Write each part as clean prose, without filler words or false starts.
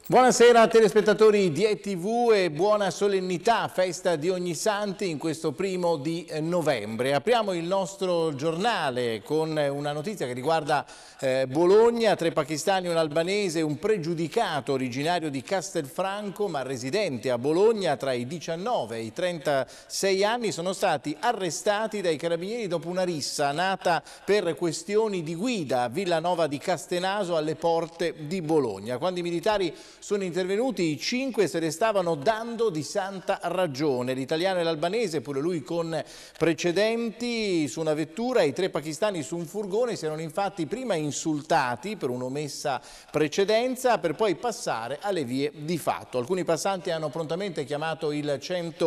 Buonasera telespettatori di ETV e buona solennità, festa di Ognissanti in questo 1° di novembre. Apriamo il nostro giornale con una notizia che riguarda Bologna, 3 pakistani e un albanese, un pregiudicato originario di Castelfranco ma residente a Bologna tra i 19 e i 36 anni sono stati arrestati dai carabinieri dopo una rissa nata per questioni di guida a Villanova di Castenaso alle porte di Bologna. Quando i militari sono intervenuti, i 5 se ne stavano dando di santa ragione. L'italiano e l'albanese, pure lui con precedenti su una vettura, e i 3 pakistani su un furgone si erano infatti prima insultati per un'omessa precedenza per poi passare alle vie di fatto. Alcuni passanti hanno prontamente chiamato il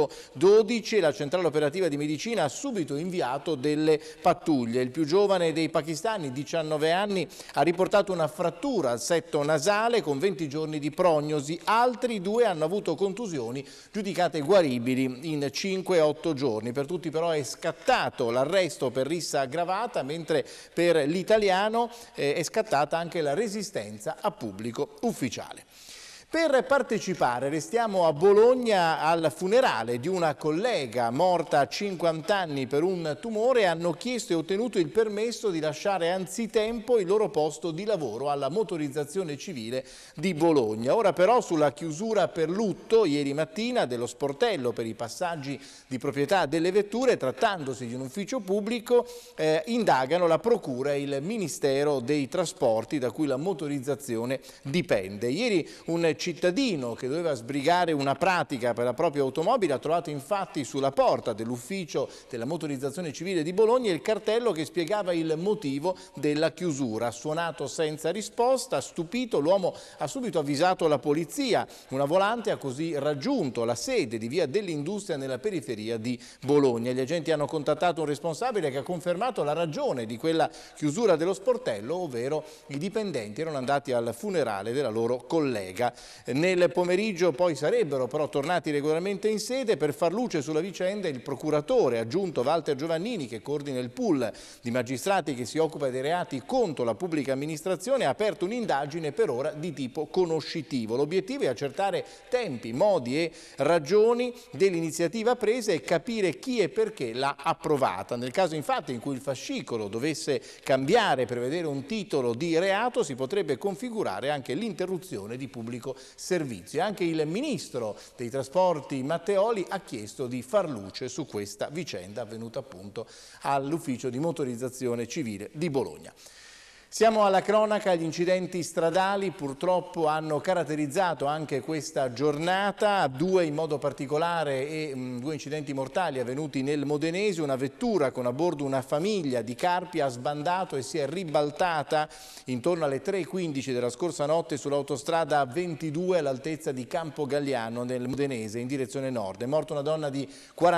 112 e la centrale operativa di medicina ha subito inviato delle pattuglie. Il più giovane dei pakistani, 19 anni, ha riportato una frattura al setto nasale con 20 giorni di prognosi, altri 2 hanno avuto contusioni giudicate guaribili in 5-8 giorni. Per tutti però è scattato l'arresto per rissa aggravata, mentre per l'italiano è scattata anche la resistenza a pubblico ufficiale. Per partecipare restiamo a Bologna al funerale di una collega morta a 50 anni per un tumore. Hanno chiesto e ottenuto il permesso di lasciare anzitempo il loro posto di lavoro alla motorizzazione civile di Bologna. Ora però sulla chiusura per lutto ieri mattina dello sportello per i passaggi di proprietà delle vetture, trattandosi di un ufficio pubblico, indagano la Procura e il Ministero dei Trasporti da cui la motorizzazione dipende. Ieri un cittadino che doveva sbrigare una pratica per la propria automobile ha trovato infatti sulla porta dell'ufficio della motorizzazione civile di Bologna il cartello che spiegava il motivo della chiusura. Ha suonato senza risposta, stupito l'uomo ha subito avvisato la polizia. Una volante ha così raggiunto la sede di Via dell'Industria nella periferia di Bologna. Gli agenti hanno contattato un responsabile che ha confermato la ragione di quella chiusura dello sportello, ovvero i dipendenti erano andati al funerale della loro collega. Nel pomeriggio poi sarebbero però tornati regolarmente in sede. Per far luce sulla vicenda il procuratore aggiunto Walter Giovannini, che coordina il pool di magistrati che si occupa dei reati contro la pubblica amministrazione, ha aperto un'indagine per ora di tipo conoscitivo. L'obiettivo è accertare tempi, modi e ragioni dell'iniziativa presa e capire chi e perché l'ha approvata. Nel caso infatti in cui il fascicolo dovesse cambiare per vedere un titolo di reato, si potrebbe configurare anche l'interruzione di pubblico servizio. Anche il ministro dei trasporti Matteoli ha chiesto di far luce su questa vicenda avvenuta appunto all'ufficio di motorizzazione civile di Bologna. Siamo alla cronaca. Gli incidenti stradali purtroppo hanno caratterizzato anche questa giornata, 2 in modo particolare e 2 incidenti mortali avvenuti nel Modenese. Una vettura con a bordo una famiglia di Carpi ha sbandato e si è ribaltata intorno alle 3:15 della scorsa notte sull'autostrada 22 all'altezza di Campo Galliano nel Modenese in direzione nord. È morta una donna di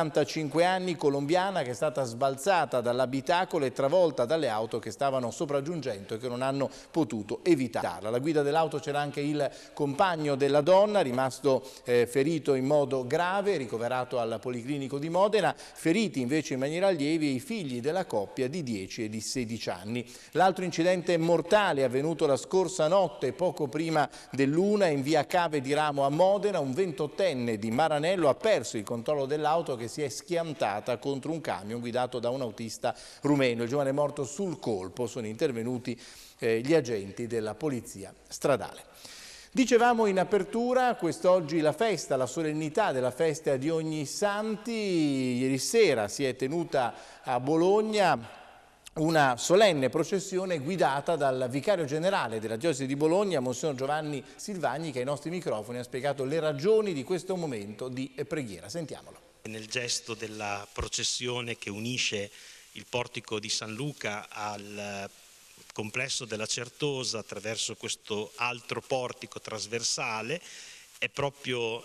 45 anni colombiana che è stata sbalzata dall'abitacolo e travolta dalle auto che stavano sopraggiungendo e che non hanno potuto evitarla. Alla guida dell'auto c'era anche il compagno della donna, rimasto ferito in modo grave, ricoverato al Policlinico di Modena. Feriti invece in maniera lieve i figli della coppia di 10 e di 16 anni. L'altro incidente mortale è avvenuto la scorsa notte, poco prima dell'1 in via Cave di Ramo a Modena. Un 28enne di Maranello ha perso il controllo dell'auto che si è schiantata contro un camion guidato da un autista rumeno. Il giovane è morto sul colpo. Sono intervenuti gli agenti della polizia stradale. Dicevamo in apertura, quest'oggi la festa, la solennità della festa di Ognissanti. Ieri sera si è tenuta a Bologna una solenne processione guidata dal vicario generale della diocesi di Bologna, Monsignor Giovanni Silvagni, che ai nostri microfoni ha spiegato le ragioni di questo momento di preghiera. Sentiamolo. Nel gesto della processione che unisce il portico di San Luca al complesso della Certosa attraverso questo altro portico trasversale, è proprio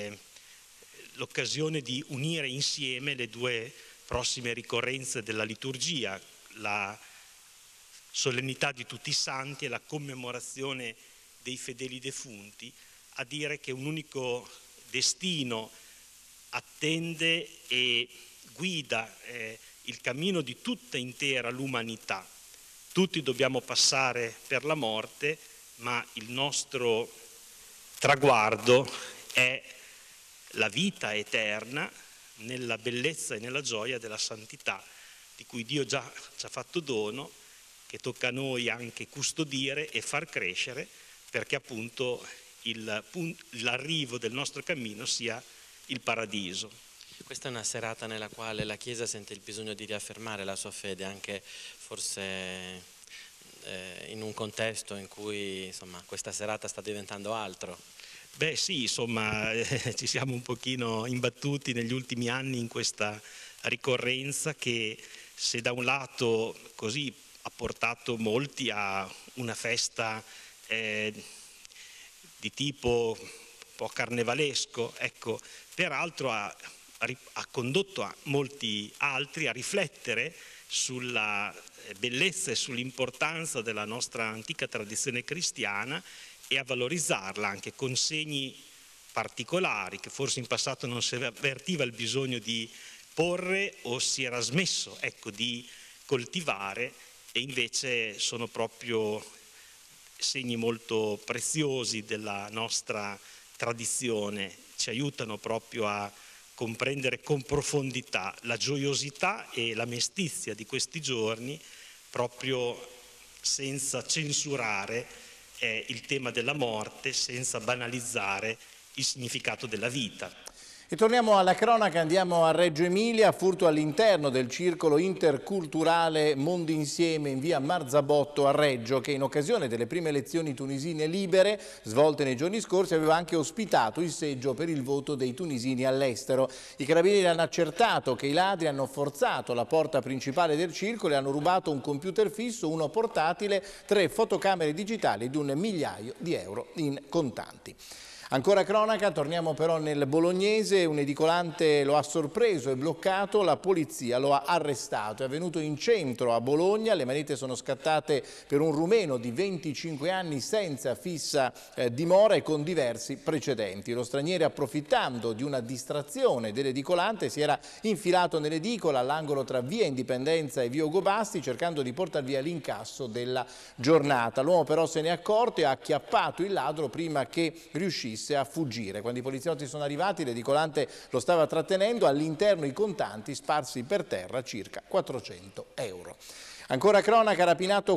l'occasione di unire insieme le 2 prossime ricorrenze della liturgia, la solennità di tutti i santi e la commemorazione dei fedeli defunti, a dire che un unico destino attende e guida il cammino di tutta intera l'umanità. Tutti dobbiamo passare per la morte, ma il nostro traguardo è la vita eterna nella bellezza e nella gioia della santità di cui Dio già ci ha fatto dono, che tocca a noi anche custodire e far crescere, perché appunto l'arrivo del nostro cammino sia il paradiso. Questa è una serata nella quale la Chiesa sente il bisogno di riaffermare la sua fede, anche forse in un contesto in cui insomma, questa serata sta diventando altro. Beh sì, insomma, ci siamo un pochino imbattuti negli ultimi anni in questa ricorrenza che, se da un lato così ha portato molti a una festa di tipo un po' carnevalesco, ecco, peraltro ha condotto a molti altri a riflettere sulla bellezza e sull'importanza della nostra antica tradizione cristiana e a valorizzarla anche con segni particolari che forse in passato non si avvertiva il bisogno di porre o si era smesso, ecco, di coltivare, e invece sono proprio segni molto preziosi della nostra tradizione, ci aiutano proprio a comprendere con profondità la gioiosità e la mestizia di questi giorni, proprio senza censurare il tema della morte, senza banalizzare il significato della vita. E torniamo alla cronaca, andiamo a Reggio Emilia, furto all'interno del circolo interculturale Mondi Insieme in via Marzabotto a Reggio, che in occasione delle prime elezioni tunisine libere, svolte nei giorni scorsi, aveva anche ospitato il seggio per il voto dei tunisini all'estero. I carabinieri hanno accertato che i ladri hanno forzato la porta principale del circolo e hanno rubato un computer fisso, uno portatile, 3 fotocamere digitali ed $1 migliaio in contanti. Ancora cronaca, torniamo però nel bolognese, un edicolante lo ha sorpreso e bloccato, la polizia lo ha arrestato. È avvenuto in centro a Bologna, le manette sono scattate per un rumeno di 25 anni senza fissa dimora e con diversi precedenti. Lo straniero, approfittando di una distrazione dell'edicolante, si era infilato nell'edicola all'angolo tra via Indipendenza e via Ugo Basti, cercando di portar via l'incasso della giornata. L'uomo però se ne è accorto e ha acchiappato il ladro prima che riuscisse a fuggire. Quando i poliziotti sono arrivati, l'edicolante lo stava trattenendo, all'interno i contanti sparsi per terra, circa 400 euro. Ancora cronaca, ha rapinato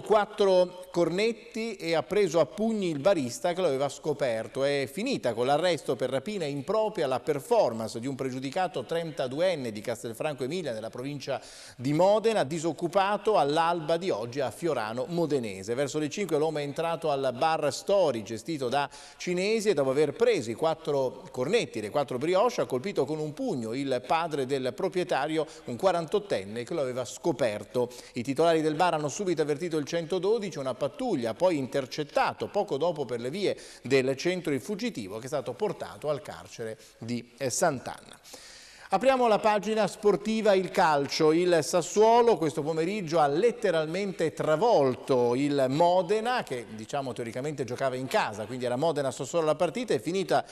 4 cornetti e ha preso a pugni il barista che lo aveva scoperto. È finita con l'arresto per rapina impropria la performance di un pregiudicato 32enne di Castelfranco Emilia nella provincia di Modena, disoccupato all'alba di oggi a Fiorano Modenese. Verso le 5 l'uomo è entrato al bar Story gestito da cinesi e dopo aver preso i 4 cornetti, le 4 brioche, ha colpito con un pugno il padre del proprietario, un 48enne che lo aveva scoperto. I titolari del bar hanno subito avvertito il 112, una pattuglia ha poi intercettato poco dopo per le vie del centro il fuggitivo, che è stato portato al carcere di Sant'Anna. Apriamo la pagina sportiva, il calcio. Il Sassuolo questo pomeriggio ha letteralmente travolto il Modena, che diciamo teoricamente giocava in casa, quindi era Modena-Sassuolo la partita, è finita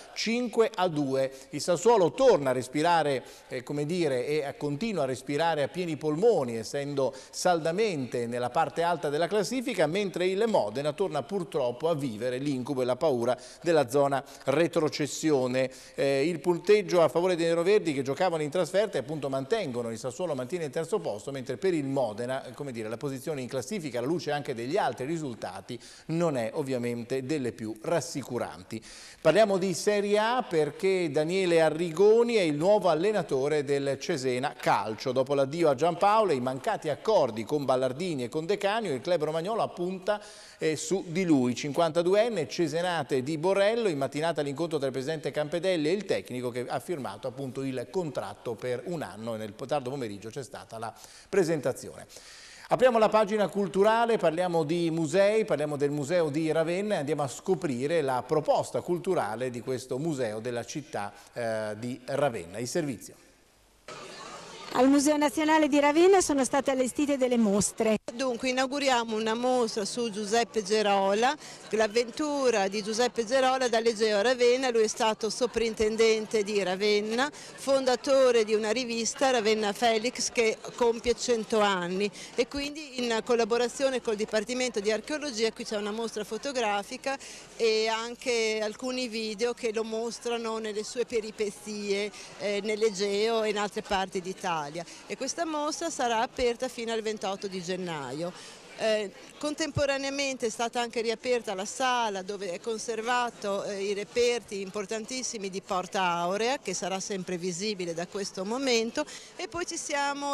5-2. Il Sassuolo torna a respirare, come dire, e continua a respirare a pieni polmoni, essendo saldamente nella parte alta della classifica, mentre il Modena torna purtroppo a vivere l'incubo e la paura della zona retrocessione. Il punteggio a favore dei neroverdi, che giocavano in trasferta e appunto mantengono, il Sassuolo mantiene il terzo posto, mentre per il Modena, come dire, la posizione in classifica, alla luce anche degli altri risultati, non è ovviamente delle più rassicuranti. Parliamo di Serie A perché Daniele Arrigoni è il nuovo allenatore del Cesena Calcio. Dopo l'addio a Giampaolo e i mancati accordi con Ballardini e con De Canio, il club romagnolo punta su di lui. 52enne, cesenate di Borrello, in mattinata l'incontro tra il presidente Campedelli e il tecnico, che ha firmato appunto il contratto per un anno, e nel tardo pomeriggio c'è stata la presentazione. Apriamo la pagina culturale, parliamo di musei, parliamo del museo di Ravenna e andiamo a scoprire la proposta culturale di questo museo della città di Ravenna. Il servizio. Al Museo Nazionale di Ravenna sono state allestite delle mostre. Dunque inauguriamo una mostra su Giuseppe Gerola, l'avventura di Giuseppe Gerola dall'Egeo a Ravenna. Lui è stato soprintendente di Ravenna, fondatore di una rivista, Ravenna Felix, che compie 100 anni, e quindi in collaborazione col Dipartimento di Archeologia qui c'è una mostra fotografica e anche alcuni video che lo mostrano nelle sue peripezie nell'Egeo e in altre parti d'Italia, e questa mostra sarà aperta fino al 28 di gennaio. Contemporaneamente è stata anche riaperta la sala dove è conservato i reperti importantissimi di Porta Aurea, che sarà sempre visibile da questo momento, e poi ci siamo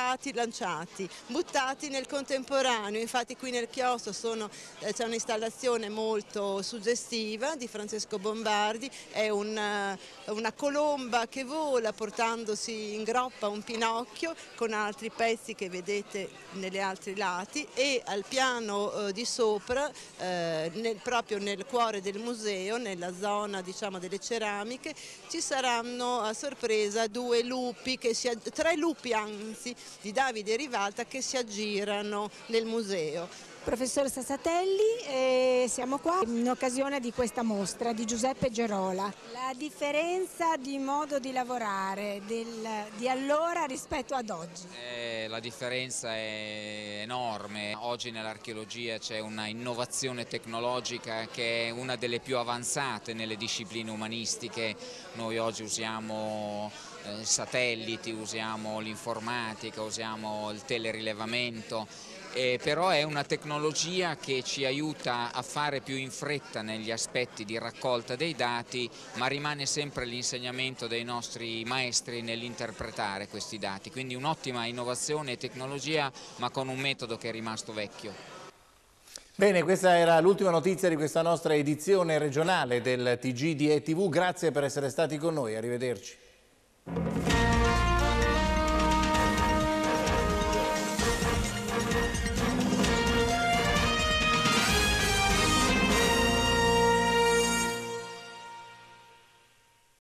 buttati nel contemporaneo. Infatti qui nel chiostro c'è un'installazione molto suggestiva di Francesco Bombardi, è una colomba che vola portandosi in groppa un Pinocchio con altri pezzi che vedete negli altri lati, e al piano di sopra, proprio nel cuore del museo, nella zona diciamo delle ceramiche, ci saranno a sorpresa tre lupi anzi di Davide Rivalta che si aggirano nel museo. Professor Sassatelli, siamo qua in occasione di questa mostra di Giuseppe Gerola. La differenza di modo di lavorare di allora rispetto ad oggi? La differenza è enorme. Oggi nell'archeologia c'è una innovazione tecnologica che è una delle più avanzate nelle discipline umanistiche. Noi oggi usiamo satelliti, usiamo l'informatica, usiamo il telerilevamento. Però è una tecnologia che ci aiuta a fare più in fretta negli aspetti di raccolta dei dati, ma rimane sempre l'insegnamento dei nostri maestri nell'interpretare questi dati. Quindi un'ottima innovazione e tecnologia, ma con un metodo che è rimasto vecchio. Bene, questa era l'ultima notizia di questa nostra edizione regionale del TG di ETV. Grazie per essere stati con noi, arrivederci.